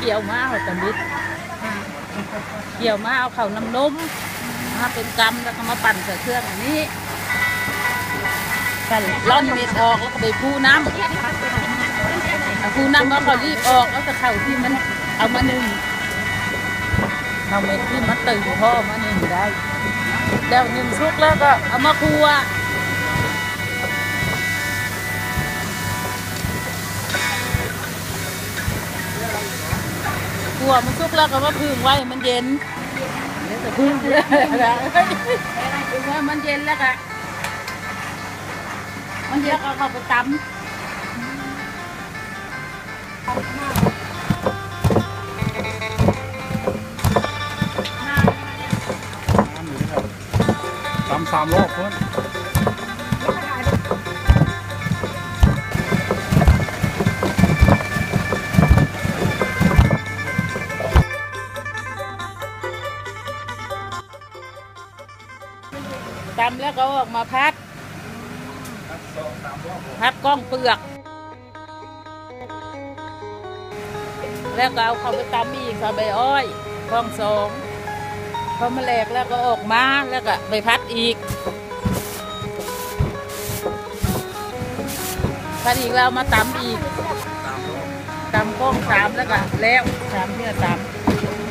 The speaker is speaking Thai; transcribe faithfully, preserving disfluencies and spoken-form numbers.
กี่ยวมาเอาตะมิดเกี่ยวมาเอาเข่าน้ำนมมาเป็นกำแล้วก็มาปั่นใส่เครื่องอันนี้กันร่อนเม็ดออกแล้วก็ไปพูน้ำพูน้ำแล้วก็รีบออกแล้วจะเข่าที่มันเอามาหนึ่งเอาเม็ดที่มันตื่นพ่อมาหนึ่งได้แล้วหนึ่งชุกแล้วก็เอามาคั่วคั่วมันชุกแล้วก็มาพึ่งไว้มันเย็นเดี๋ยวจะพึ่งเลยนะพึ่งไว้มันเย็นแล้วก็มันเย็นก็เข้าไปตำตำสามรอบเพื่อนตำแล้วก็ออกมาพัดพัดก้องเปลือกแล้วก็เอาเข้าไปตำอีกค่ะใบอ้อยก้องสองพอมาแหลกแล้วก็ออกมาแล้วก็ไปพัดอีกพัดอีกแล้วมาตำอีกตำก้องสามแล้วก็แล้วสามเพื่อตำ